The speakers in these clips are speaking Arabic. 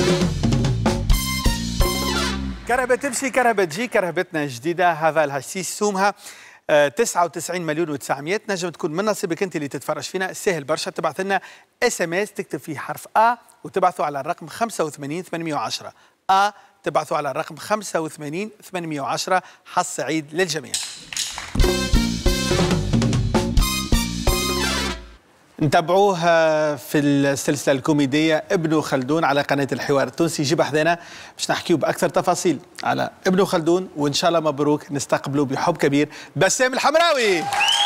كرهبة تمشي كرهبة تجي، كرهبتنا جديدة هافال هاشيش سومها 99 مليون و900. نجم تكون من نصيبك انت اللي تتفرج فينا. سهل برشا، تبعث لنا اس ام اس تكتب فيه حرف ا وتبعثوا على الرقم 85 810 ا، تبعثوا على الرقم 85 810. حظ سعيد للجميع. نتابعوه في السلسله الكوميديه ابن خلدون على قناه الحوار التونسي. جيب حذانا باش نحكيو باكثر تفاصيل على ابن خلدون، وان شاء الله مبروك نستقبلوا بحب كبير بسام الحمراوي.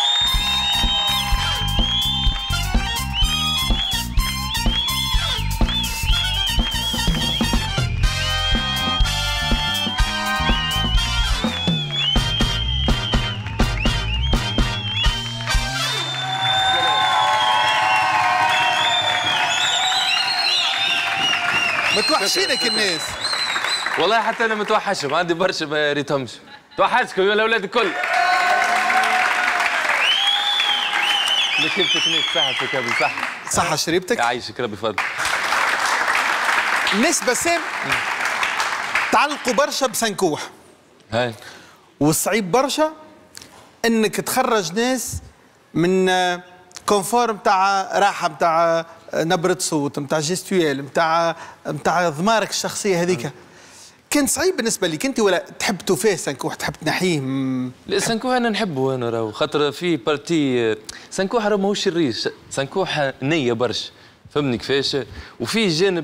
متوحشينك الناس. والله حتى انا متوحشهم، عندي برشا ما ريتهمش. توحشتكم يا الاولاد الكل. كيفك صحة كابل؟ صحة شريبتك؟ يعيشك ربي فضل. الناس بسام تعلقوا برشا بسنكوح. هاي والصعيب برشا انك تخرج ناس من كونفور نتاع راحه، نتاع نبره صوت، نتاع جيستويال، نتاع ضمارك الشخصيه هذيك. كان صعيب بالنسبه لك انت ولا تحب توفيه سنكوح، تحب تنحيه؟ لا سنكوح انا نحبه انا، راهو خاطر في بارتي سنكوح راهو ماهوش الريش، سنكوح نيه برشا، فهمني كيفاش؟ وفي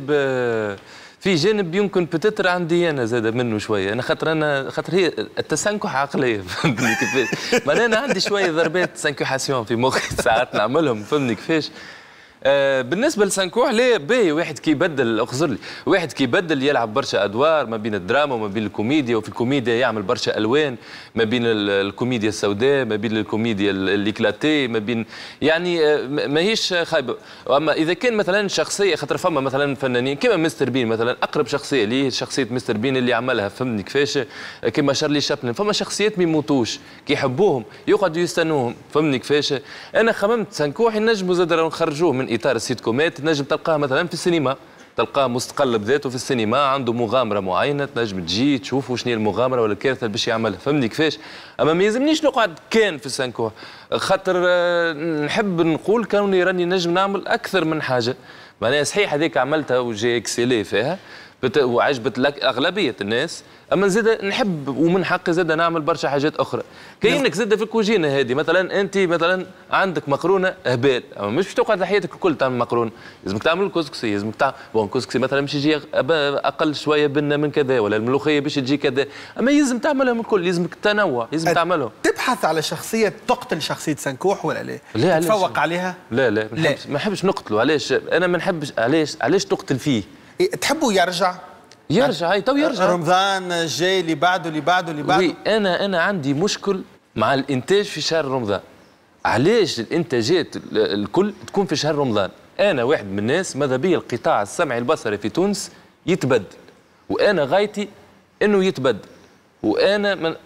جانب يمكن بتتر عندي انا زاد منه شويه، انا خاطر هي التسنكح عقليه، فهمتني كيفاش؟ معناها انا عندي شويه ضربات سانكوحاسيون في مخي ساعات نعملهم، فهمني كيفاش؟ بالنسبه لسنكوح لا باهي، واحد كي يبدل اخزر لي، واحد كي يبدل يلعب برشا ادوار ما بين الدراما وما بين الكوميديا، وفي الكوميديا يعمل برشا الوان ما بين الكوميديا السوداء، ما بين الكوميديا الليكلاتي، ما بين يعني ماهيش خايبه. اما اذا كان مثلا شخصيه، خاطر فما مثلا فنانين كما مستر بين مثلا، اقرب شخصيه ليه شخصيه مستر بين اللي عملها، فهمني كيفاش؟ كما شارلي شابلن، فما شخصيات ما يموتوش كي يحبوهم يقعدوا يستنوهم، فهمني كيفاش؟ انا خممت سنكوح ينجموا زاد نخرجوه من اطار السيت كومات، تنجم تلقاه مثلا في السينما، تلقاه مستقل بذاته في السينما، عنده مغامره معينه تنجم تجي تشوف شنو هي المغامره ولا الكارثه اللي باش يعملها، فهمني كيفاش؟ اما ما يلزمنيش نقعد كان في السانكوح، خاطر نحب نقول كوني راني نجم نعمل اكثر من حاجه. معناها صحيح هذيك عملتها وجي اكسيلي فيها وعجبت لك اغلبيه الناس، اما زاد نحب ومن حقي زاد نعمل برشا حاجات اخرى. كاينك زاد في الكوجينه هذه، مثلا انت مثلا عندك مقرونه هبال، اما مش باش تقعد حياتك الكل تعمل مقرونه، لازمك تعمل كسكسي، لازمك تعمل كسكسي مثلا باش يجي اقل شويه بنه من كذا، ولا الملوخيه باش تجي كذا، اما يلزم تعملهم الكل، لازمك التنوع، لازم تعملهم. تبحث على شخصيه تقتل شخصيه سنكوح ولا لا؟ لا تتفوق عليها؟ لا ما نحبش نقتله. علاش؟ انا ما نحبش. علاش تقتل فيه؟ تحبوا يرجع هاي تو يرجع رمضان الجاي اللي بعده اللي بعده اللي بعده. وي انا عندي مشكل مع الانتاج في شهر رمضان. علاش الانتاجات الكل تكون في شهر رمضان؟ انا واحد من الناس ماذا بيا القطاع السمعي البصري في تونس يتبدل، وانا غايتي انه يتبدل، وانا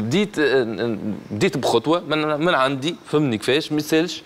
بديت بخطوه من عندي، فهمني كيفاش؟ ما يسالش.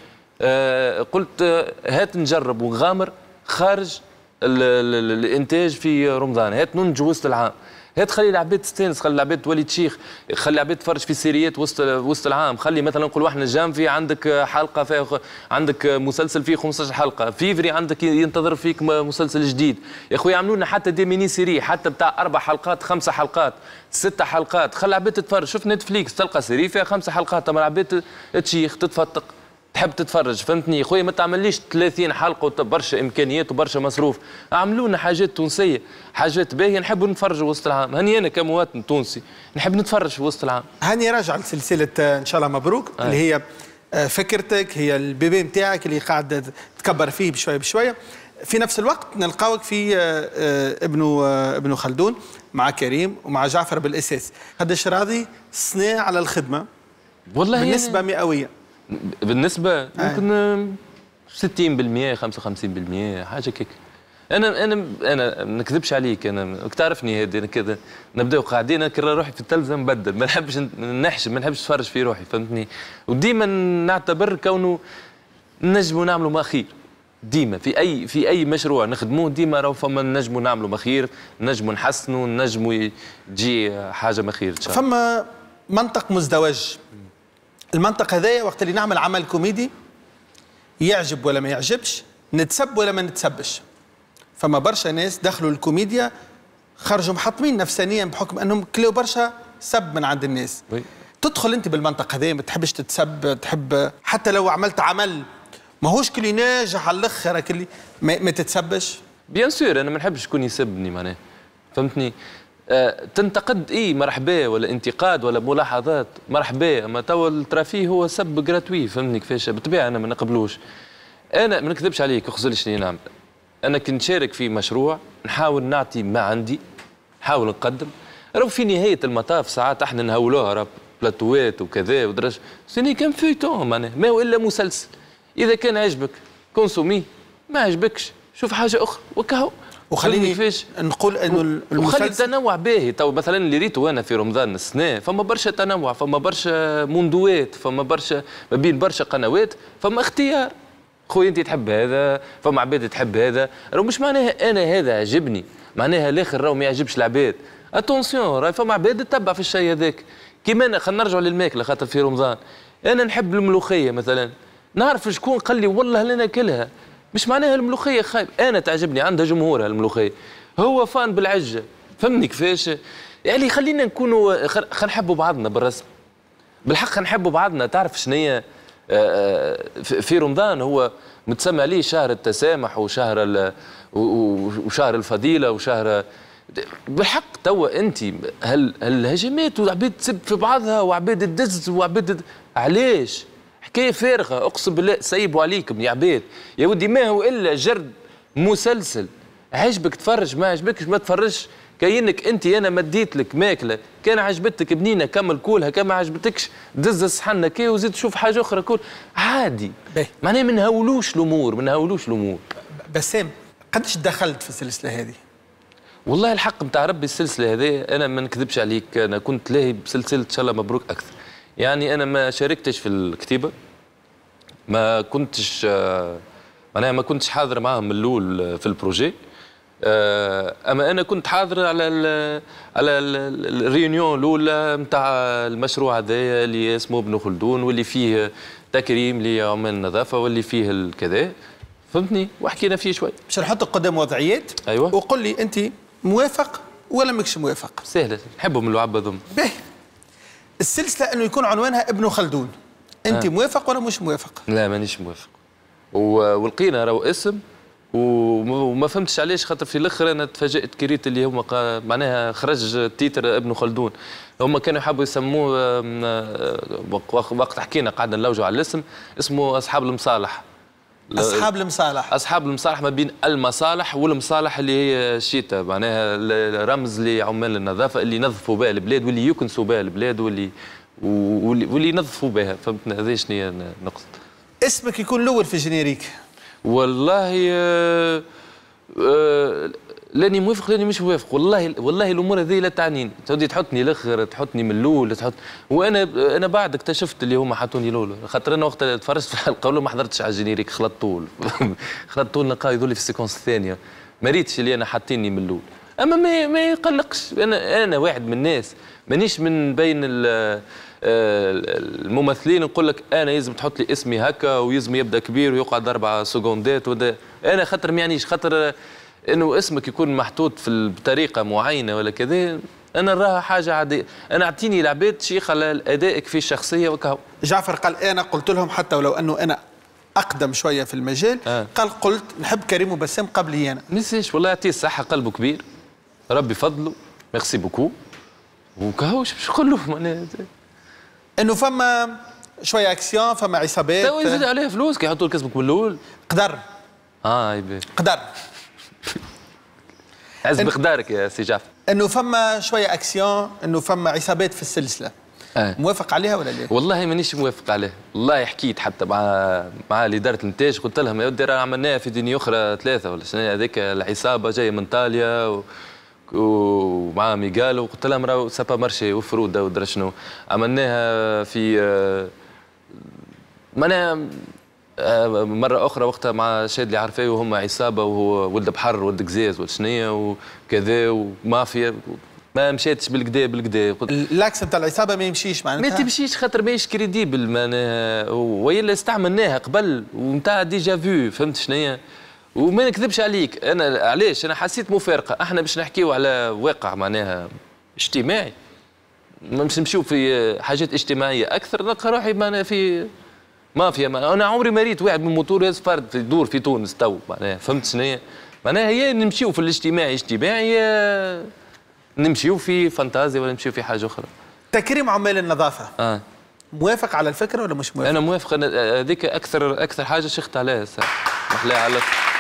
قلت هات نجرب ونغامر خارج الانتاج في رمضان، هات ننجو وسط العام، هات خلي العباد تستانس، خلي العباد تولي تشيخ، خلي العباد تفرج في سيريات وسط العام، خلي مثلا نقولوا احنا جانفي عندك حلقه فيها، عندك مسلسل فيه 15 حلقه، فيفري عندك ينتظر فيك مسلسل جديد، يا خويا عملوا لنا حتى دي ميني سيري، حتى بتاع 4 حلقات 5 حلقات 6 حلقات، خلي العباد تتفرج. شوف نتفليكس تلقى سيري فيها 5 حلقات، اما العباد تشيخ تتفتق تحب تتفرج، فهمتني يا خويا؟ ما تعمليش 30 حلقه وبرشا امكانيات وبرشا مصروف، اعملوا لنا حاجات تونسيه، حاجات باهيه نحبوا نتفرجوا وسط العام. هاني انا كمواطن تونسي نحب نتفرج في وسط العام. هاني راجع لسلسله ان شاء الله مبروك اللي هي فكرتك، هي البيبي نتاعك اللي قاعد تكبر فيه بشويه بشويه. في نفس الوقت نلقاوك في ابن خلدون مع كريم ومع جعفر بالاساس. قداش راضي صناع على الخدمه؟ والله بالنسبه يعني مئويه بالنسبه ممكن 60% 55% حاجه كيك. انا ما نكذبش عليك، انا تعرفني هذه، انا كذا نبداو قاعدين نكرر روحي في التلفزه نبدل، ما نحبش نحشم، ما نحبش نتفرج في روحي، فهمتني؟ وديما نعتبر كونه نجموا نعملوا ما خير، ديما في اي مشروع نخدموه ديما راهو فما نجموا نعملوا مخير، نجموا نحسنوا، نجموا تجي حاجه مخير ان شاء الله. فما منطق مزدوج. المنطق هذايا وقت اللي نعمل عمل كوميدي يعجب ولا ما يعجبش، نتسب ولا ما نتسبش. فما برشا ناس دخلوا الكوميديا خرجوا محطمين نفسانيا بحكم انهم كلاو برشا سب من عند الناس. تدخل انت بالمنطق هذا، ما تحبش تتسب، تحب حتى لو عملت عمل ماهوش كلي ناجح على الاخر كلي ما تتسبش؟ بيان سور انا ما نحبش شكون يسبني معناها، فهمتني؟ تنتقد مرحبا، ولا انتقاد ولا ملاحظات مرحبا، اما توا الترافيه هو سب جراتوي، فهمتني كيفاش؟ بالطبيعه انا ما نقبلوش. انا ما نكذبش عليك وخزل شنو نعمل. انا كي نشارك في مشروع نحاول نعطي ما عندي، نحاول نقدم. راهو في نهايه المطاف ساعات احنا نهولوها راه بلاتوات وكذا ودرج سيني كان فيتون معناها ما هو الا مسلسل. اذا كان عجبك كونسومي، ما عجبكش شوف حاجه اخرى وكهو. وخليني نقول انه المسلسل وخلي التنوع باهي. تو مثلا اللي ريته انا في رمضان السنه فما برشا تنوع، فما برشا موندوات، فما برشا ما بين برشا قنوات، فما اختيار. خويا انت تحب هذا، فما عباد تحب هذا، راهو مش معناها انا هذا عجبني معناها الاخر راهو ما يعجبش العباد. اتونسيون راهي فما عباد تتبع في الشيء هذاك. كيما انا خلينا نرجعوا للماكله، خاطر في رمضان انا نحب الملوخيه مثلا، نعرف شكون قال لي والله لنا كلها، مش معناها الملوخيه خايب، انا تعجبني عندها جمهورها الملوخيه، هو فان بالعجه، فهمني كيفاش؟ يعني خلينا نكونوا خلينا نحبوا بعضنا بالرسم، بالحق نحبوا بعضنا. تعرف شنو هي في رمضان هو متسمى عليه شهر التسامح وشهر وشهر الفضيله وشهر بالحق. توا انت هالهجمات وعباد تسب في بعضها وعباد تدز وعباد علاش؟ حكايه فارغه اقسم بالله. سيبوا عليكم يا عباد يا ودي، ما هو الا جرد مسلسل. عجبك تفرج، ما عجبكش ما تفرجش. كاينك انت انا مديت لك ماكله كان عجبتك بنينه كمل كولها، كان ما عجبتكش دز الصحن كي وزيد تشوف حاجه اخرى كل عادي. معناها ما نهولوش الامور، ما نهولوش الامور. بسام قداش دخلت في السلسله هذه؟ والله الحق نتاع ربي السلسله هذه انا ما نكذبش عليك، انا كنت لاهي بسلسله ان شاء الله مبروك اكثر. يعني انا ما شاركتش في الكتيبه، ما كنتش معناها ما كنتش حاضر معاهم من الاول في البروجي. اما انا كنت حاضر على الريونيون الاولى نتاع المشروع هذايا اللي اسمه ابن خلدون، واللي فيه تكريم لعمال النظافه واللي فيه الكذا، فهمتني؟ وحكينا فيه شوي. باش نحطك قدام وضعيات. ايوه. وقل لي انت موافق ولا ماكش موافق؟ سهله، نحبهم اللعب هذوما. باهي. السلسله انه يكون عنوانها ابن خلدون، انت موافق ولا مش موافق؟ لا مانيش موافق. ولقينا راهو اسم وما فهمتش علاش، خاطر في الاخر انا تفاجات كريت اللي هما معناها خرج تيتر ابن خلدون. هما كانوا يحبوا يسموه وقت حكينا قعدنا نلوجوا على الاسم، اسمه اصحاب المصالح. اصحاب المصالح. اصحاب المصالح ما بين المصالح والمصالح اللي هي الشتاء، معناها رمز لعمال النظافه اللي ينظفوا بها البلاد واللي يكنسوا بها البلاد واللي ينظفوا بها، فهمتنا؟ هذه شنو هي نقصد. اسمك يكون الاول في الجينيريك. والله لاني موافق لاني مش موافق. والله الامور هذه لا تعنيني. تودي تحطني الاخر، تحطني من الاول، وانا بعد اكتشفت اللي هما حطوني الاول، خاطر انا وقت تفرجت في الحلقه الاولى ما حضرتش على الجينيريك، خلطت طول خلطت طول نلقاه يظل في السيكونس الثانيه، ما ريتش اللي انا حاطيني من الاول. اما ما يقلقش، انا واحد من الناس مانيش من بين الممثلين نقول لك انا يلزم تحط لي اسمي هكا ويلزم يبدا كبير ويقعد 4 سكوندات انا خاطر ما يعنيش، خاطر انه اسمك يكون محطوط بطريقه معينه ولا كذا، انا نراها حاجه عاديه. انا اعطيني العباد شيخ على ادائك في الشخصيه وكهو. جعفر قال انا قلت لهم حتى ولو انه انا اقدم شويه في المجال قال قلت نحب كريم وبسام قبلي انا. نسيش والله يعطيه الصحه، قلبه كبير ربي فضله، ميرسي بوكو وكهو. باش نقول له معناها انه فما شويه اكسيون، فما عصابات تو يزيد عليها فلوس كي يحطوا لك اسمك من الاول. قدر يبي قدر عز بقدارك يا سي جعفر. انه فما شويه اكسيون، انه فما عصابات في السلسله. موافق عليها ولا لا؟ والله مانيش موافق عليه. والله حكيت حتى مع اداره الانتاج، قلت لهم يا ودي راه عملناها في دنيا اخرى 3 ولا شنو هذيك العصابه جايه من ايطاليا ومع ميغال، وقلت لهم راهو سابا مارشي وفروده ودرا شنو عملناها في معناها مره اخرى وقتها مع شادلي عرفاوي وهم عصابه وهو ولد بحر ولد قزاز وشنية وكذا ومافيا، ما مشيتش بالكدا اللاكس نتاع العصابه ما يمشيش معناتها، ما تمشيش خاطر ماهيش كريديبل معناها، وإلا استعملناها قبل ونتاع ديجا فيو، فهمت شنيا؟ وما نكذبش عليك، انا علاش انا حسيت مفارقه، احنا باش نحكيو على واقع معناها اجتماعي، مش نمشيو في حاجات اجتماعيه اكثر، نلقى روحي معناها في مافيا. انا عمري ما ريت واحد من موتور هز فرد في دور في تونس تو معناها، فهمت شنيا؟ معناها هي نمشيو في الاجتماعي اجتماعي، نمشيو في فانتازيا ولا نمشيو في حاجه اخرى. تكريم عمال النظافه موافق على الفكره ولا مش موافق؟ انا موافق، انا هذيك اكثر حاجه شخت عليها محلاها على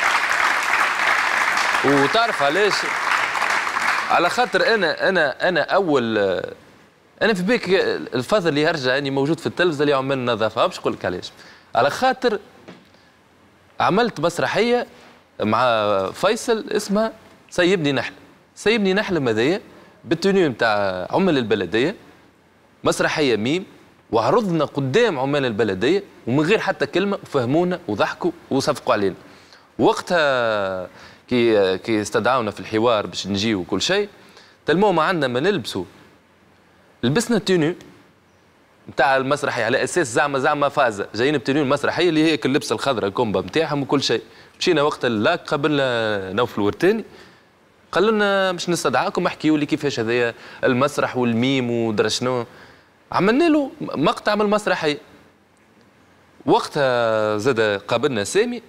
وتعرف علاش؟ على خاطر انا اول انا في بالك الفضل اللي يرجع اني موجود في التلفزه اللي عمال النظافه، باش نقول لك علاش؟ على خاطر عملت مسرحيه مع فيصل اسمها سيبني نحلم. سيبني نحلم هذايا بالتونيو نتاع عمال البلديه، مسرحيه ميم، وعرضنا قدام عمال البلديه ومن غير حتى كلمه، وفهمونا وضحكوا وصفقوا علينا. وقتها كي استدعونا في الحوار باش نجيو وكل شيء، تلمو ما عندنا ما نلبسوا، لبسنا التونيو نتاع المسرحيه على اساس زعما فازه جايين بتونيو المسرحيه اللي هي اللبسه الخضراء الكومبا نتاعهم وكل شيء. مشينا وقت اللاك قابلنا نوف الورتاني، قال لنا باش نستدعاكم احكيوا لي كيفاش هذايا المسرح والميم ودرا شنو. عملنا له مقطع من المسرحيه. وقتها زاد قابلنا سامي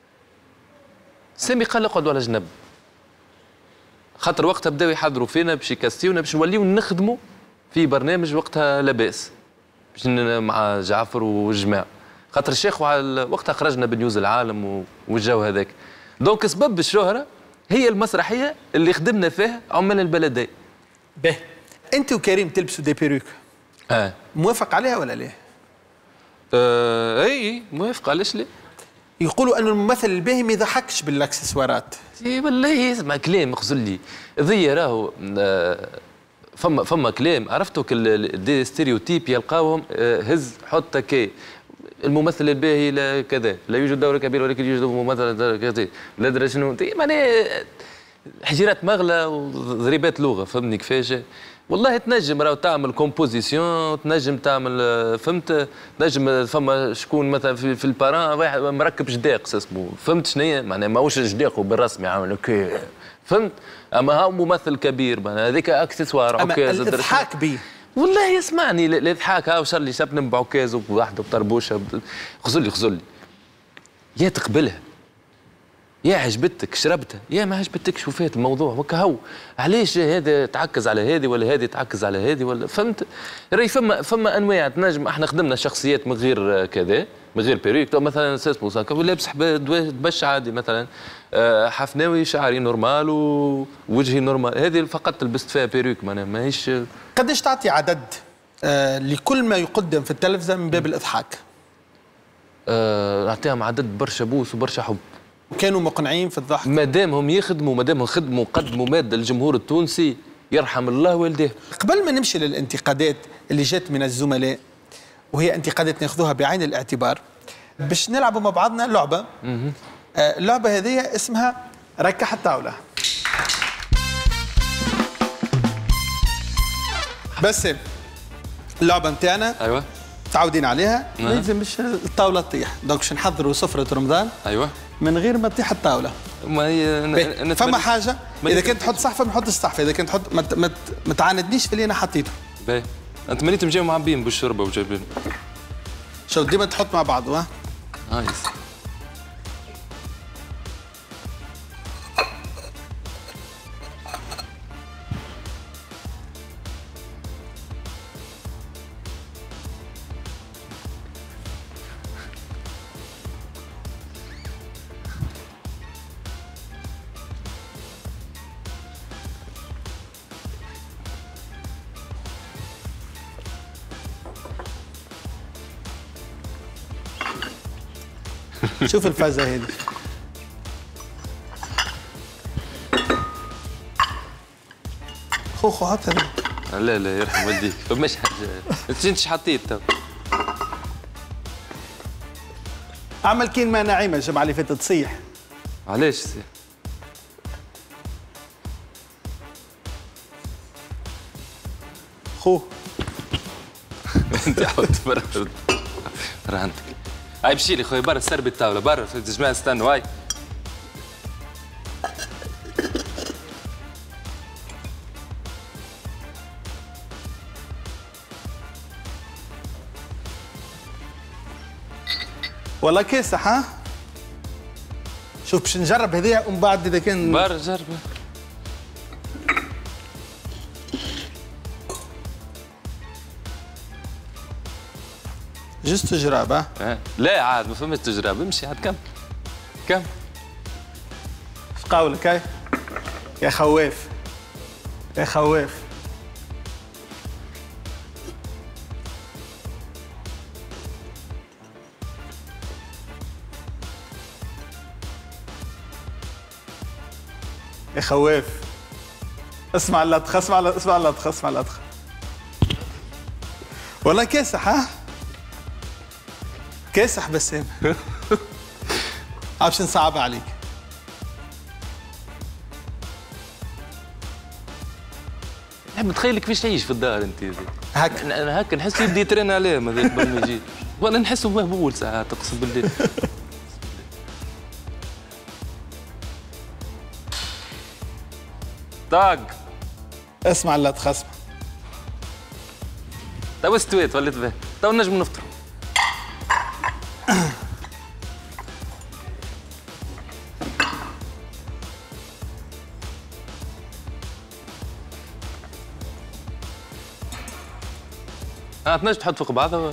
قال اقعدوا على جنب، خاطر وقتها بداو يحضروا فينا باش يكاستيونا باش نوليو نخدموا في برنامج وقتها لاباس باش مع جعفر والجماعه، خاطر الشيخ وقتها خرجنا بنيوز العالم والجو هذاك. دونك سبب الشهره هي المسرحيه اللي خدمنا فيها عمال البلديه. به انت وكريم تلبسوا دي بيروك، موافق عليها ولا ليه؟ اي موافق، علاش ليه؟ يقولوا انه الممثل الباهي ما يضحكش بالاكسسوارات. اي والله اسمع كلام خزل لي ذي راهو فما كلام عرفتوا دي ستيريوتيب يلقاوهم هز حط كي الممثل الباهي لا كذا، لا يوجد دور كبير ولكن يوجد ممثل كذا، لا ادري شنو معناها حجيرات مغلى وضريبات لغه، فهمني كيفاش؟ والله تنجم راهو تعمل كومبوزيسيون، تنجم تعمل فهمت، تنجم فما شكون مثلا في الباران واحد مركب جداق اسمه، فهمت شنو معناها ماهوش جداق بالرسمي عامل هكا، فهمت؟ اما هاو ممثل كبير معناها هذيك اكسسوار عكاز الاضحاك بيه. والله يسمعني الاضحاك هاو شر لي شبنم بعكاز وواحده بطربوشه خزلي يا تقبلها يا عجبتك شربتها يا ما عجبتكش وفات الموضوع وكا هو. علاش هذا تعكز على هذه ولا هذه تعكز على هذه ولا فهمت؟ راهي فما انواع تنجم. احنا خدمنا شخصيات من غير كذا من غير بيريك، مثلا اسمه ساكا لابس دبش عادي، مثلا حفناوي شعري نورمال ووجهي نورمال، هذه فقط لبست فيها بيريك معناها ماهيش. قداش تعطي عدد لكل ما يقدم في التلفزه من باب الاضحاك؟ نعطيهم عدد برشا بوس وبرشا حب. كانوا مقنعين في الضحك؟ مادامهم يخدموا، مادامهم خدموا قدموا ماده للجمهور التونسي يرحم الله والديه. قبل ما نمشي للانتقادات اللي جات من الزملاء وهي انتقادات ناخذوها بعين الاعتبار، باش نلعبوا مع بعضنا لعبه. اللعبه هذه اسمها ركح الطاوله. بس اللعبه نتاعنا ايوه متعودين عليها، ما يلزمش الطاوله تطيح، دونك باش نحضروا سفره رمضان ايوه من غير ما تطيح الطاوله. ما هي فما حاجه اذا كنت تحط صحفه نحط الصحفه، اذا كنت تحط ما تعاندنيش في اللي انا حطيته. باهي انت مانيتم جايين معبين بالشوربه وجايبين. شو ديما تحط مع بعض. نايس. شوف الفازه هذه. خوخو هات هذا. لا يرحم والديك، فماش حاجه انت حطيت تو. عمل كين ما ناعمه الجمعه اللي فاتت تصيح. علاش سي؟ خو انت عاود برا رهنتك. هاي مشي لي خويا برا سربي الطاوله برا يا جماعه استنوا هاي. والله كاسح ها. شوف باش نجرب هذيا ومن بعد اذا كان برا جربه. جست تجرب ها؟ لا عاد ما فهمتش تجرب امشي عاد كم كم. ايش قولك هاي؟ يا خواف يا خواف. يا خواف اسمع اللطخ اسمع اللطخ اسمع اللطخ. والله كاسح ها؟ كاسح بسام. باش نصعب عليك. متخيل كيفاش تعيش في الدار انت. هكا انا هكا نحس يبدا يترن عليه هذاك قبل ما يجي. ولا نحسه مهبول ساعات اقسم بالله. طاق اسمع اللطخ اسمع. تو استويت وليت به تو نجم نفطر. تنجم تحط فوق بعضها.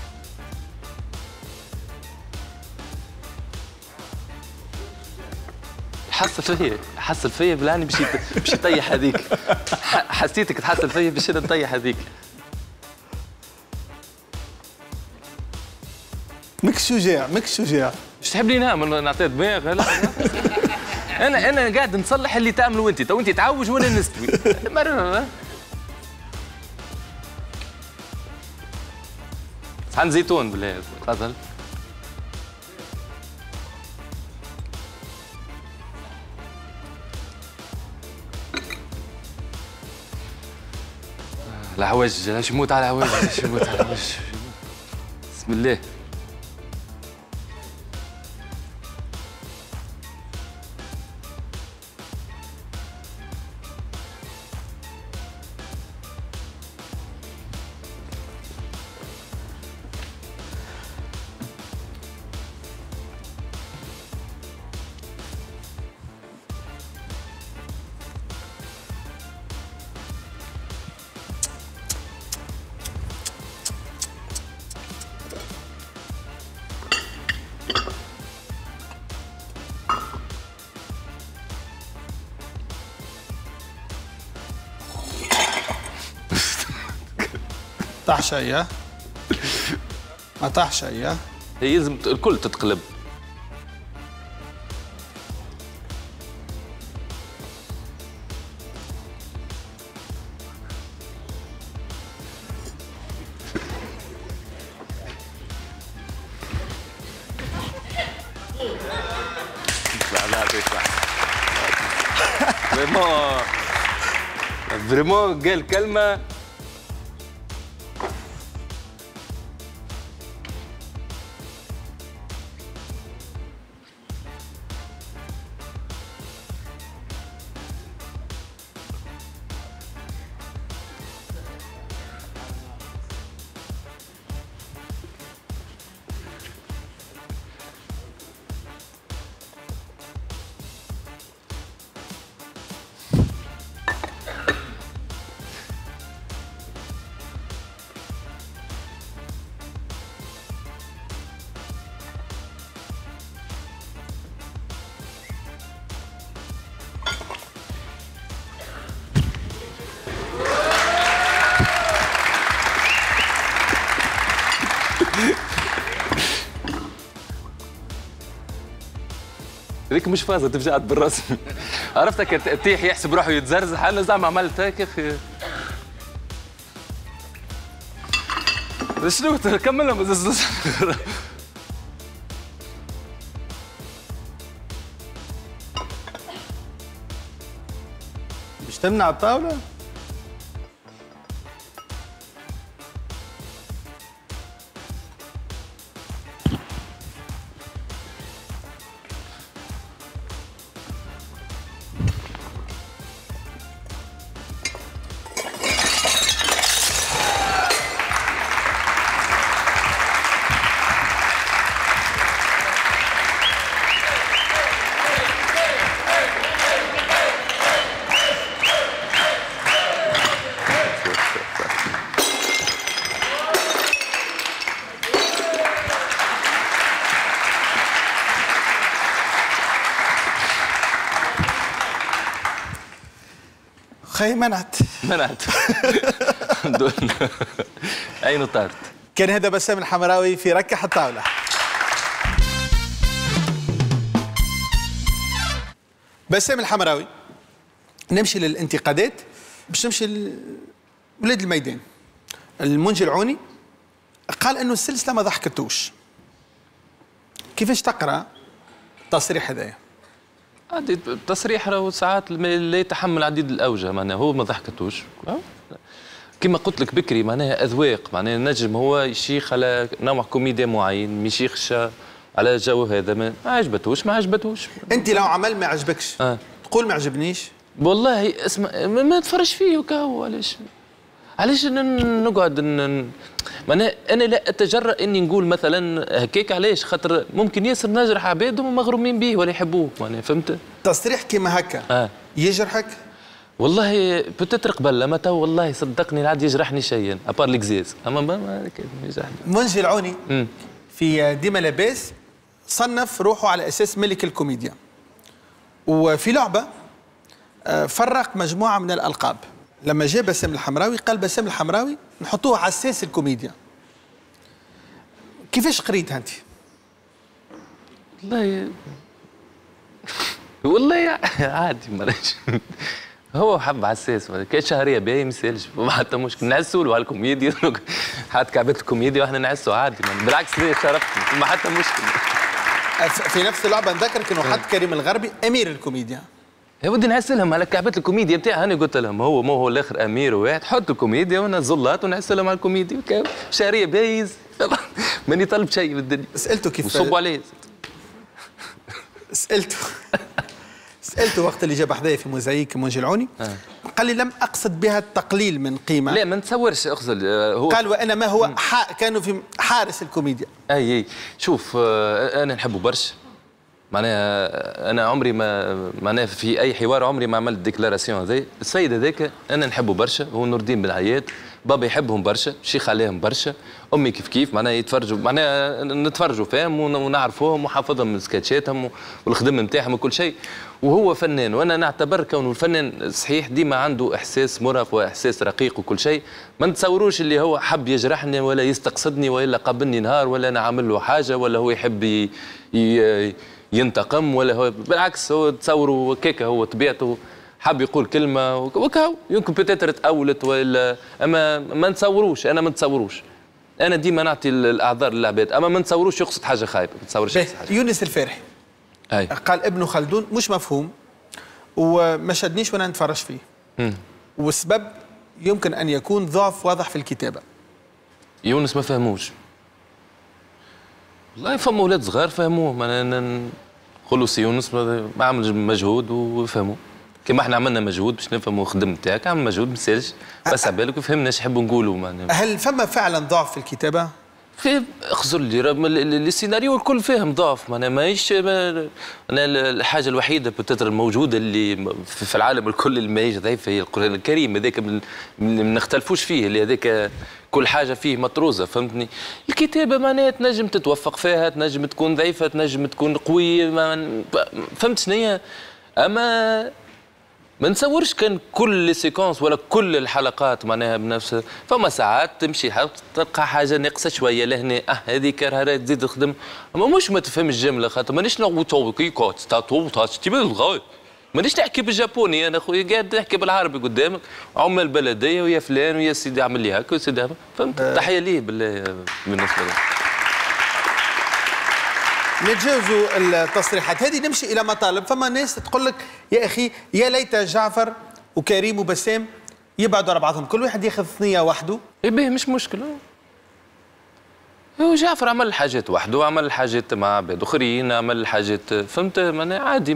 حصل فيا بلاني باش يطيح هذيك. حسيتك تحصل فيا باش نطيح هذيك. مك شجاع مك شجاع. مش تحب لي نعمل نعطي دماغ؟ لا انا قاعد نصلح اللي تعمله انت. تو انت تعوج وانا نستوي مره. صحن زيتون بالله تفضل. العواج لاش يموت على العواج لاش يموت على العواج. بسم الله. طاح شيء ها؟ ما طاح شيء ها؟ هي لازم الكل تتقلب. فريمون قال كلمة هذيك مش فازة تفجعت بالرسم. عرفتك تيح يحسب روحه يتزرزح. انا زعما عملت هيك يا اخي. شنو كملها. مش تمنع الطاولة؟ خي منعت أين طارت؟ كان هذا بسام الحمراوي في ركح الطاولة. بسام الحمراوي، نمشي للانتقادات باش نمشي لولاد الميدان. المنجي العوني قال انه السلسله ما ضحكتوش. كيفاش تقرا التصريح هذايا؟ عادي التصريح راهو ساعات لا يتحمل عديد الاوجه، معناها هو ما ضحكتوش كما قلت لك بكري، معناها اذواق، معناها النجم هو يشيخ على نوع كوميديا معين، ما يشيخش على جو هذا، ما عجبتوش ما عجبتوش. انت لو عمل ما عجبكش تقول ما عجبنيش؟ والله اسمع ما تفرج فيه وكاو. علاش نقعد معناها انا لا اتجرأ اني نقول مثلا هكاك. علاش؟ خاطر ممكن ياسر نجرح عبادهم مغرومين به ولا يحبوه، معناها فهمت؟ تصريح كيما هكا يجرحك؟ والله بتتر قبل لما تو والله صدقني لا عاد يجرحني شيئا ابار ليكزيز، اما ما يجرحني. منجي العوني في ديما لاباس صنف روحه على اساس ملك الكوميديا، وفي لعبه فرق مجموعه من الالقاب. لما جاء بسام الحمراوي قال بسام الحمراوي نحطوه على اساس الكوميديا. كيفاش قريتها انت؟ والله عادي مراش هو حب عساس كاين شهريه باهي ما يسالش حتى مشكل. نعسوا له على الكوميديا حتى كعبت الكوميديا واحنا نعسوا عادي، بالعكس ليه شرفتني ما حتى مشكل. في نفس اللعبه نذكر كانوا حط كريم الغربي امير الكوميديا. يا ودي نعس لهم على كعبات الكوميديا نتاعها. انا قلت لهم هو الاخر امير واحد، حط الكوميديا وانا زلات ونعس لهم على الكوميديا شهريه باهي ماني طلب شيء بالدنيا. سالته كيف وصبوا عليه. سألته وقت اللي جاب حذايا في موزايك منجي العوني قال لي لم أقصد بها التقليل من قيمة. لا ما نتصورش أقصد هو قال وإنما هو كانوا في حارس الكوميديا. أي شوف أنا نحبه برشا، معناها أنا عمري ما معناها في أي حوار عمري ما عملت ديكلاراسيون هذي. السيد هذاك أنا نحبه برشا، هو نور الدين بن عياد، بابا يحبهم برشا، شيخ عليهم برشا، امي كيف معناها يتفرجوا، معناها نتفرجوا فيهم ونعرفوهم وحافظهم من سكتشاتهم والخدمه نتاعهم وكل شيء. وهو فنان، وانا نعتبر كونه الفنان صحيح ديما عنده احساس مرهف واحساس رقيق وكل شيء. ما نتصوروش اللي هو حب يجرحني ولا يستقصدني ولا قابلني نهار ولا انا عامل له حاجه ولا هو يحب ينتقم ولا هو بالعكس. هو تصوروا كيكه، هو طبيعته حاب يقول كلمه وكاو يمكن بتاتر تأولت ولا، اما ما نتصوروش. انا ما نتصوروش، انا ديما نعطي الاعذار للعباد، اما ما نتصوروش يقصد حاجه خايبه. ما نتصورش حاجه. يونس الفارحي قال ابن خلدون مش مفهوم وما شدنيش وانا نتفرج فيه. والسبب يمكن ان يكون ضعف واضح في الكتابه. يونس ما فهموش والله. فما اولاد صغار فهموه، ما نقولوا سي يونس ما عمل مجهود وفهموا كما احنا عملنا مجهود باش نفهموا الخدمه نتاعك. عمل مجهود ما يسالش، بس على بالك وفهمنا ايش نحبوا نقولوا. هل فما فعلا ضعف في الكتابه؟ في اخزر لي السيناريو الكل فاهم ضعف، معناها ماهيش انا الحاجه الوحيده بتتر الموجوده اللي في العالم الكل اللي ماهيش ضعيفه هي القران الكريم. هذاك ما نختلفوش فيه، اللي هذاك كل حاجه فيه مطروزه، فهمتني؟ الكتابه معناها تنجم تتوفق فيها، تنجم تكون ضعيفه، تنجم تكون قويه، فهمت شنو. اما ما نتصورش كان كل سيكونس ولا كل الحلقات معناها بنفس. فما ساعات تمشي تلقى حاجه ناقصه شويه لهنا هذيك راهي تزيد تخدم، اما مش ما تفهمش الجمله. خاطر مانيش مانيش نحكي بالجابوني انا خويا، قاعد نحكي بالعربي قدامك، عمل البلديه ويا فلان ويا سيدي اعمل لي هكا وسيدي هكا، فهمت؟ تحيه ليه بالله بالنسبه لي. نتجاوزوا التصريحات هذه، نمشي الى مطالب. فما ناس تقول لك يا اخي يا ليت جعفر وكريم وبسام يبعدوا على بعضهم، كل واحد ياخذ ثنيه وحده. اي باهي مش مشكله. هو جعفر عمل الحاجات وحده، عمل الحاجات مع عباد اخرين، عمل الحاجات فهمت، معناها عادي،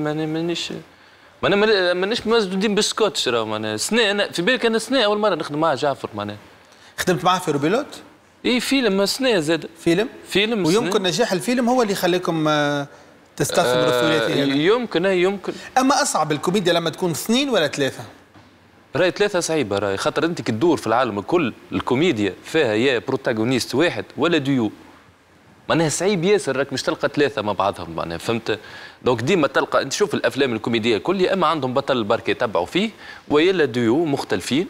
مانيش مسدودين بالسكوتش راهو، معناها سنة. انا في بالك انا سنة اول مره نخدم مع جعفر، معناها خدمت معاه في روبيلوت؟ اي فيلم سنة زاد. فيلم ويمكن نجاح الفيلم هو اللي يخليكم تستثمروا الثلاثي هذا. يمكن. اما اصعب الكوميديا لما تكون 2 ولا 3؟ راهي 3 صعيبه، راهي خاطر انت كي تدور في العالم الكل الكوميديا فيها يا بروتاغونيست واحد ولا ديو، معناها صعيب ياسر راك مش تلقى 3 مع بعضهم، معناها فهمت. دونك ديما تلقى انت شوف الافلام الكوميديه الكل يا اما عندهم بطل برك يتبعوا فيه ويلا ديو مختلفين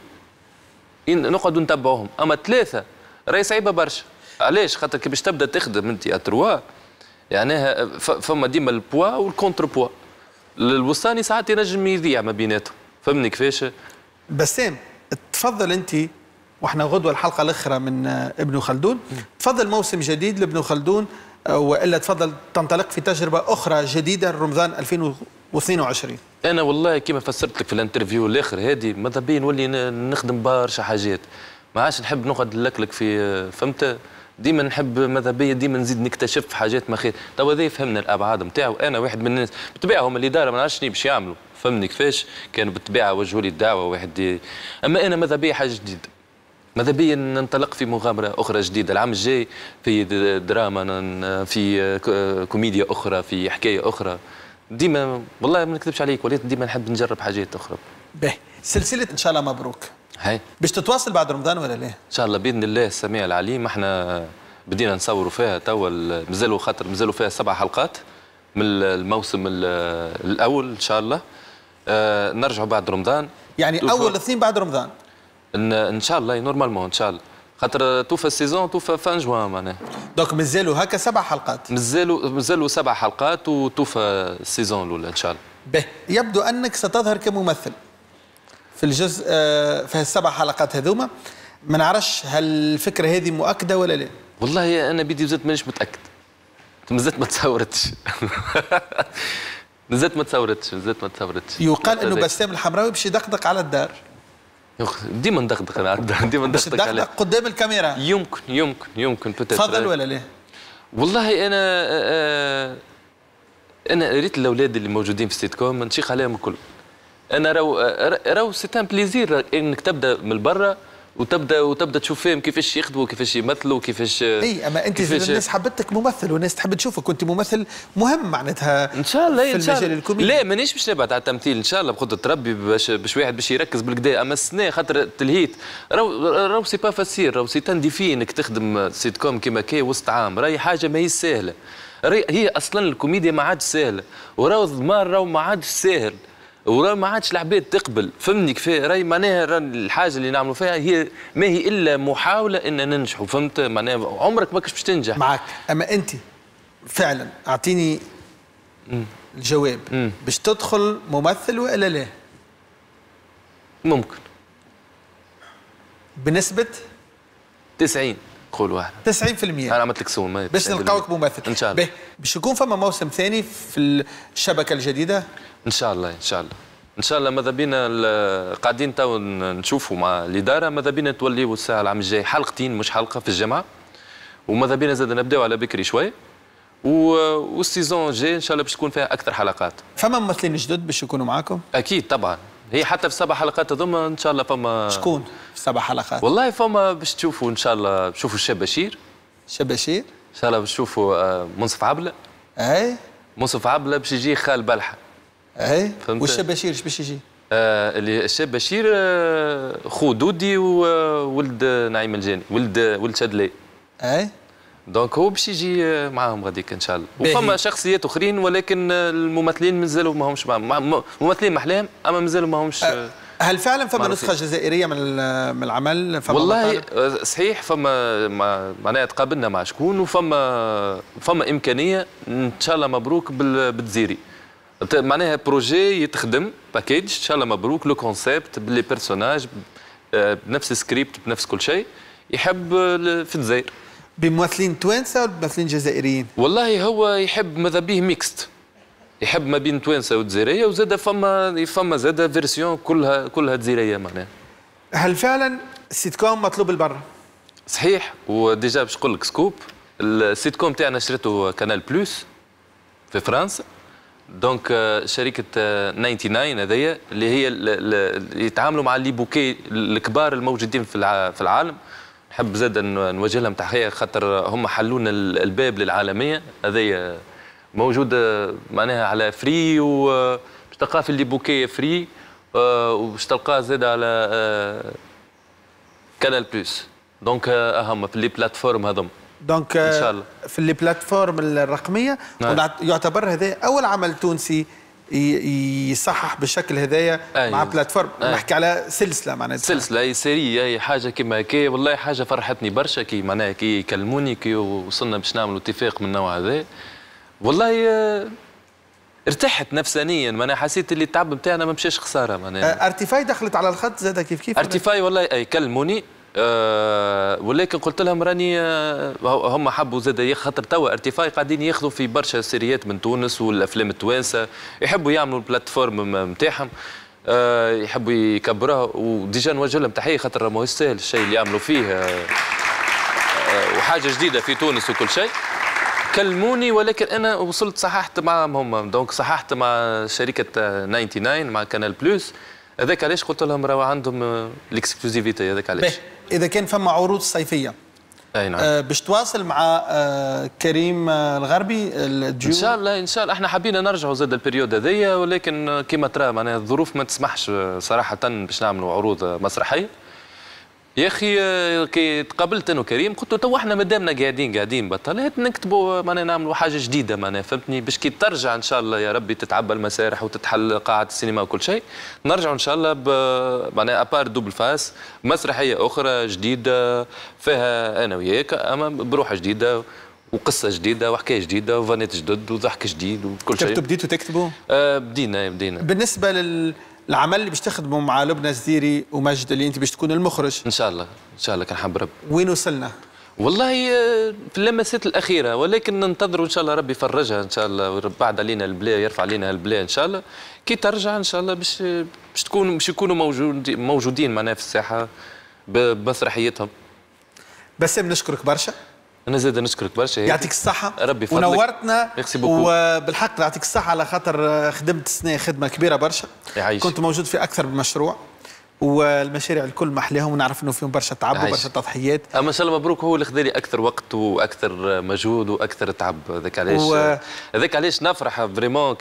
نقعدوا نتبعوهم، اما 3 راهي صعيبه برشا. علاش؟ خاطر كي باش تبدا تخدم انت اتروا يعني فما ديما البوا والكونتر بوا، الوسطاني ساعات ينجم يذيع ما بيناتهم، فهمني كيفاش. بسام تفضل انت، واحنا غدوه الحلقه الاخرى من ابن خلدون، تفضل موسم جديد لابن خلدون، والا تفضل تنطلق في تجربه اخرى جديده رمضان 2022. انا والله كيما فسرت لك في الانترفيو الاخر هذه ماذا بيا نولي نخدم برشا حاجات، ما عادش نحب نقعد نلكلك في فهمت، ديما نحب ماذا بيا ديما نزيد نكتشف حاجات ما خير. تو هذا فهمنا الابعاد نتاعو، انا واحد من الناس بالطبيعه هما الاداره ما نعرفش شنو باش يعملوا، فهمني كيفاش، كانوا بالطبيعه وجهوا لي الدعوه واحد اما انا ماذا بيا حاجه جديده، ماذا بيا ننطلق في مغامره اخرى جديده العام الجاي، في دراما، في كوميديا اخرى، في حكايه اخرى، ديما والله ما نكذبش عليك وليت ديما نحب نجرب حاجات اخرى. باهي سلسله ان شاء الله مبروك هاي باش تتواصل بعد رمضان ولا لا؟ ان شاء الله باذن الله السميع العليم. احنا بدينا نصوروا فيها توا، مازالوا فيها 7 حلقات من الموسم الاول ان شاء الله. نرجعوا بعد رمضان، يعني اول اثنين بعد رمضان ان شاء الله نورمالمون ان شاء الله، خاطر توفى السيزون توفى فان جوان معناها. دونك مازالوا هكا 7 حلقات؟ مازالوا 7 حلقات وتوفى السيزون الاولى ان شاء الله. به يبدو انك ستظهر كممثل في الجزء في ال7 حلقات هذوما، ما نعرفش هل الفكره هذه مؤكده ولا لا؟ والله انا بدي زدت مانيش متاكد، مازالت ما تصورتش مازالت ما تصورتش. يقال انه بسام الحمراوي باش يدقدق على الدار. ديما ندقدق على الدار، ديما ندقدق على قدام الكاميرا. يمكن تفضل ولا لا؟ والله انا ريت الاولاد اللي موجودين في السيت كوم نشيخ عليهم الكل. انا راهو سي ان بليزير انك تبدا من برا وتبدا تشوف فيهم كيفاش يخدموا، كيفاش يمثلوا، كيفاش اي. اما انت الناس حبتك ممثل والناس تحب تشوفك، كنت ممثل مهم معناتها ان شاء الله في المجال الكوميدي. لا مانيش باش نبعد على التمثيل ان شاء الله بقدره ربي، باش واحد باش يركز بالكدا. اما السنه خاطر تلهيت راهو سي با فاسيل، راهو سي تان ديفي انك تخدم سيت كوم كيما كي وسط عام، راهي حاجه ماهيش سهله. هي اصلا الكوميديا ما عادش سهله، وراهو الضمار راهو ما عادش ساهل، وراه ما عادش العباد تقبل، فهمني كيفاه. راهي معناها الحاجه اللي نعملوا فيها هي ما هي الا محاوله ان ننجحوا، فهمت معناها عمرك ماكش باش تنجح معك. اما انت فعلا اعطيني الجواب، باش تدخل ممثل ولا لا؟ ممكن بنسبه 90 قول واحد 90%. انا عملت لك سون باش نلقاوك ممثل ان شاء الله. باش يكون فما موسم ثاني في الشبكه الجديده ان شاء الله ان شاء الله. ماذا بينا قاعدين تو نشوفوا مع الاداره، ماذا بينا توليوا الساعه العام الجاي حلقتين مش حلقه في الجامعه، وماذا بينا زاد نبداو على بكري شوي، والسيزون جاي ان شاء الله باش تكون فيها اكثر حلقات. فما ممثلين جدد باش يكونوا معاكم؟ اكيد طبعا. هي حتى في 7 حلقات هذوما ان شاء الله فما شكون في 7 حلقات؟ والله فما باش تشوفوا ان شاء الله، تشوفوا الشاب بشير ان شاء الله، باش تشوفوا منصف عبله. اي منصف عبله باش يجي خال بلحه. اي والشاب بشير ايش باش يجي؟ اللي الشاب بشير خو دودي وولد نعيم الجاني، ولد شادلي. اي دونك هو باش يجي معاهم غاديك ان شاء الله. وفما شخصيات اخرين ولكن الممثلين مازالوا ماهمش ممثلين محلام، اما مازالوا ماهمش. هل فعلا فما نسخه جزائريه من العمل؟ فما والله صحيح، فما معناها تقابلنا مع شكون، وفما امكانيه ان شاء الله مبروك بالجزيري، معناها بروجي يتخدم باكيج ان شاء الله مبروك، لو كونسيبت باللي بيرسوناج بنفس السكريبت بنفس كل شيء يحب في الجزائر. بممثلين توانسه ولا بممثلين جزائريين؟ والله هو يحب ماذا بيه ميكست، يحب ما بين توانسه وجزائريه، وزاد فما زاد فيرسيون كلها جزائريه معناها. هل فعلا السيت كوم مطلوب لبرا؟ صحيح، وديجا باش نقول لك سكوب، السيت كوم تاعنا شريته كانال بلوس في فرنسا. دونك شركه 99 هذيا اللي هي اللي يتعاملوا مع اللي بوكي الكبار الموجودين في العالم. نحب زاد نوجه لهم تحيه، خاطر هم حلونا الباب للعالميه هذيا، موجوده معناها على فري، وباش تلقاه في اللي بوكي فري، وباش تلقاه زاد على كانال بلوس. دونك اهم في لي بلاتفورم هذوم. دونك ان شاء الله في اللي بلاتفورم الرقميه. يعتبر هذا اول عمل تونسي يصحح بالشكل هذايا مع بلاتفورم. نحكي على سلسله معناتها، سلسله اي سيري، اي حاجه كيما هكا. والله حاجه فرحتني برشا كي معناها كي كلموني كي وصلنا باش نعملوا اتفاق من النوع هذا. والله ارتحت نفسانيا، معناها حسيت اللي التعب نتاعنا ما مشاش خساره معناها. ارتيفاي دخلت على الخط زاد كيف ارتيفاي والله اي كلموني، ولكن قلت لهم راني هم حبوا زاد خاطر توا ارتيفاي قاعدين ياخذوا في برشا سيريات من تونس والافلام التوانسه، يحبوا يعملوا البلاتفورم نتاعهم، يحبوا يكبروها. وديجا نوجه لهم تحيه، خاطر ماهوش سهل الشيء اللي يعملوا فيه، وحاجه جديده في تونس وكل شيء. كلموني ولكن انا وصلت صححت معهم هم. دونك صححت مع شركه 99 مع كانال بلوس. هذاك علاش قلت لهم راهو عندهم الاكسكلوزيفيتي. هذاك علاش اذا كان فما عروض صيفيه اي نعم باش تواصل مع كريم الغربي الديو. ان شاء الله احنا حابين نرجعوا زاد البريود هذيا، ولكن كما ترى معناها الظروف ما تسمحش صراحه باش نعملوا عروض مسرحيه. يا اخي كي تقابلت انا وكريم قلت له تو احنا مادامنا قاعدين بطل نكتبوا معناها نعملوا حاجه جديده معناها فهمتني، باش كي ترجع ان شاء الله يا ربي تتعبى المسارح وتتحل قاعه السينما وكل شيء، نرجعوا ان شاء الله معناها ابار دوبل فاس مسرحيه اخرى جديده فيها انا وياك، اما بروحه جديده وقصه جديده وحكايه جديده وفانيت جدد وضحك جديد وكل شيء. بديتوا تكتبوا؟ بدينا. بالنسبه العمل اللي باش تخدموا مع لبنى الزديري ومجد اللي انت باش تكون المخرج ان شاء الله كان حب ربي. وين وصلنا؟ والله في اللمسات الاخيره، ولكن ننتظروا ان شاء الله ربي يفرجها ان شاء الله، بعد علينا البلاء يرفع علينا البلاء ان شاء الله. كي ترجع ان شاء الله باش يكونوا موجودين معناها في الساحه بمسرحيتهم. بسام نشكرك برشا. انا زاد نشكرك برشا، يعطيك الصحه ربي فضلك ونورتنا. وبالحق يعطيك الصحه على خاطر خدمت سنه خدمه كبيره برشا، كنت موجود في اكثر من مشروع، والمشاريع الكل محلاهم ونعرف انه فيهم برشا تعب وبرشا تضحيات. اما ان شاء الله مبروك، هو اللي خذ لي اكثر وقت واكثر مجهود واكثر تعب. هذاك علاش نفرح فريمون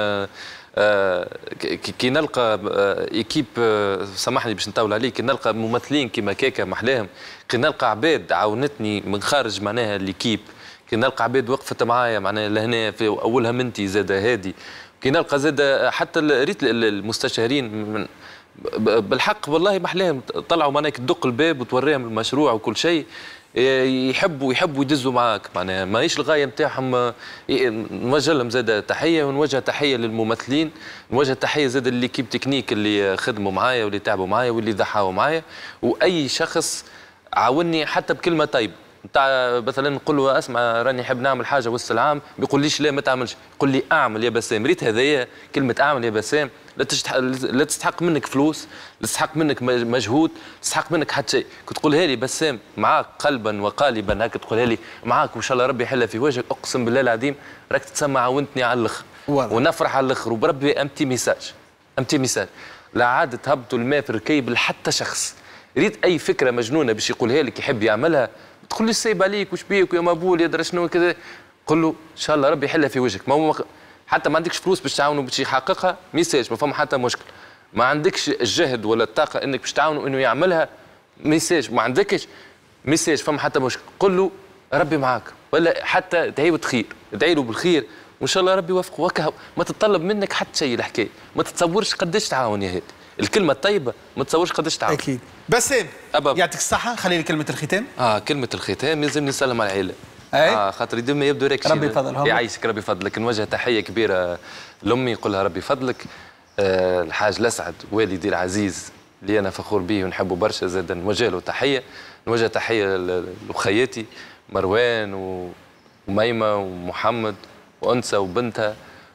كي نلقى ايكيب، سامحني باش نطول عليك، كي نلقى ممثلين كيما كيكا محلاهم، كي نلقى عباد عاونتني من خارج معناها ليكيب، كي نلقى عباد وقفت معايا معناها لهنا في اولها منتي زاد هادي، كي نلقى زاد حتى ريت المستشارين من بالحق والله محلاهم طلعوا معناها تدق الباب وتوريهم المشروع وكل شيء، يحبوا يدزوا معاك معناها ماهيش الغايه نتاعهم. نوجه لهم زاد تحيه، ونوجه تحيه للممثلين، نوجه تحيه زاد لليكيب تكنيك اللي خدموا معايا واللي تعبوا معايا واللي ضحاوا معايا، واي شخص عاوني حتى بكلمه طيبه نتاع مثلا نقول له اسمع راني نحب نعمل حاجه وسط العام، ما يقوليش لا ما تعملش، يقول لي اعمل يا بسام. ريت هذايا كلمه اعمل يا بسام لا تستحق منك فلوس، لا تستحق منك مجهود، تستحق منك حتى شيء. كنت تقولها لي بسام معاك قلبا وقالبا، هكا تقولها لي معاك وان شاء الله ربي يحلها في وجهك، اقسم بالله العظيم راك تسمع عاونتني على الاخر ونفرح على الاخر، وبربي امتي ميساج لا عاد تهبطوا الماء في الركيب لحتى شخص. ريت اي فكره مجنونه باش يقولها لك يحب يعملها، تقول لي سايب عليك وش بيك ويا مبول يا درا شنو كذا، قل له ان شاء الله ربي يحلها في وجهك. ما هو حتى ما عندكش فلوس باش تعاونوا باش يحققها ميساج، ما فما حتى مشكل. ما عندكش الجهد ولا الطاقه انك باش تعاونوا انه يعملها ميساج، ما عندكش ميساج فما حتى مشكل. قل له ربي معاك، ولا حتى ادعي له خير، ادعي له بالخير وان شاء الله ربي يوفقه. وكا ما تتطلب منك حتى شيء الحكايه، ما تتصورش قداش تعاون يا هادي، الكلمه الطيبه ما تصورش قداش تعاون. اكيد. بسام يعطيك الصحه، خلي لي كلمه الختام. كلمه الختام لازم نسلم على العائله. خاطر ديما يبدو راك ربي يفضلهم، يعيشك ربي يفضلك. نوجه تحيه كبيره لامي نقول لها ربي يفضلك. الحاج الاسعد والدي العزيز اللي انا فخور به ونحبه برشا، زاد نوجه له تحيه. نوجه تحيه لخياتي مروان وميمه ومحمد وانسه وبنتها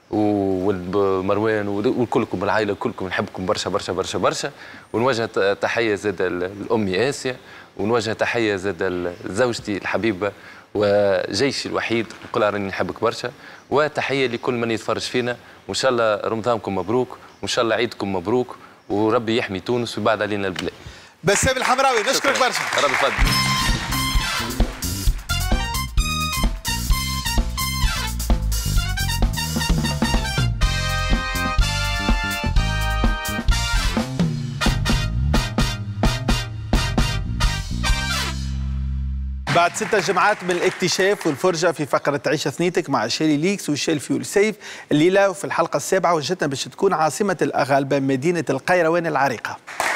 ومروان وكلكم العائله كلكم نحبكم برشا برشا برشا برشا. ونوجه تحيه زاد لامي اسيا، ونوجه تحيه زاد لزوجتي الحبيبه وجيشي الوحيد، نقول راني نحبك برشا. وتحيه لكل من يتفرج فينا، وان شاء الله رمضانكم مبروك، وان شاء الله عيدكم مبروك، وربي يحمي تونس ويبعد علينا البلاء. بسام الحمراوي نشكرك برشا. ربي يفضل. بعد 6 جمعات من الاكتشاف والفرجة في فقرة عيش ثنيتك مع شيلي ليكس وشيل فيول سيف، الليلة وفي الحلقة السابعة وجدتنا باش تكون عاصمة الأغالبة مدينة القيروان العريقة.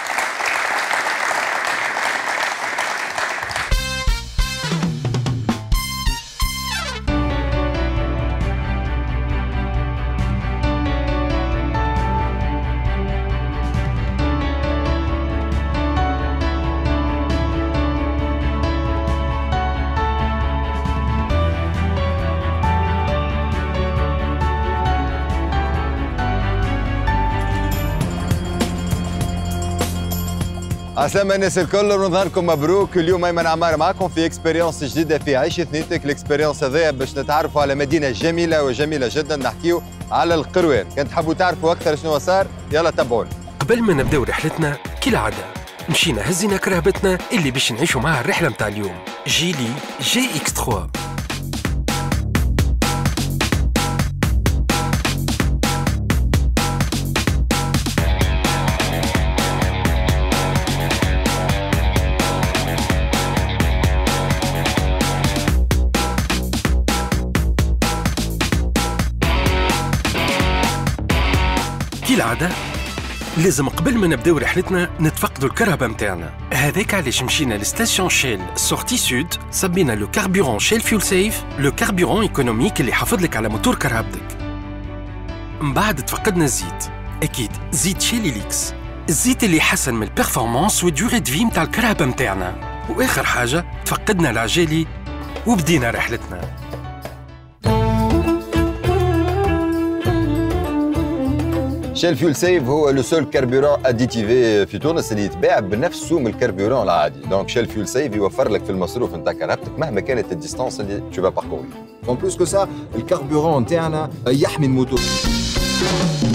عسلامة الناس الكل، رمضانكم مبروك. اليوم ايمن عمار معكم في اكسبيريونس جديده في عيش ثنيتك. الاكسبيريونس هذايا باش نتعرفوا على مدينه جميله وجميله جدا، نحكيو على القروان. كان تحبوا تعرفوا اكثر شنو صار يلا تابعونا. قبل ما نبداو رحلتنا كالعاده مشينا هزينا كرهبتنا اللي باش نعيشوا معها الرحله متاع اليوم، جيلي جي اكس 3. كالعادة لازم قبل ما نبداو رحلتنا نتفقدوا الكرهبة متاعنا، هذاك علاش مشينا لستاسيون شيل سورتي سود، صبينا لو كاربورون شيل فيول سيف، لو كاربورون ايكونوميك اللي يحافظ لك على موتور كرهبتك. من بعد تفقدنا الزيت، اكيد زيت شيلي ليكس، الزيت اللي يحسن من البيرفورمانس والدوري دو في متاع الكرهبة متاعنا. واخر حاجة تفقدنا العجالي وبدينا رحلتنا. شيل فيول سيف هو لو سول كاربورون اديتيفي في تونس اللي يتباع بنفس سوم الكاربورون العادي. دونك شيل فيول سيف يوفر لك في المصروف نتاع كرهبتك مهما كانت الديستانس اللي tu vas parcourir. En plus que ça, الكاربورون نتاعنا يحمي الموتور.